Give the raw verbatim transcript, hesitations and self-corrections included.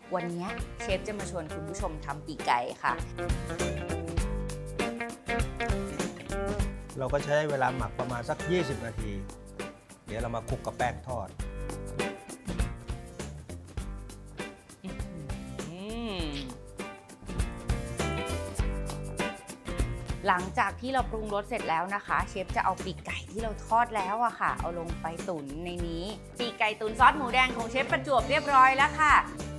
วันนี้เชฟจะมาชวนคุณผู้ชมทำปีกไก่ค่ะเราก็ใช้เวลาหมักประมาณสักยี่สิบนาทีเดี๋ยวเรามาคลุกกับแป้งทอดหลังจากที่เราปรุงรสเสร็จแล้วนะคะเชฟจะเอาปีกไก่ที่เราทอดแล้วอะค่ะเอาลงไปตุ๋นในนี้ปีกไก่ตุ๋นซอสหมูแดงของเชฟประจวบเรียบร้อยแล้วค่ะ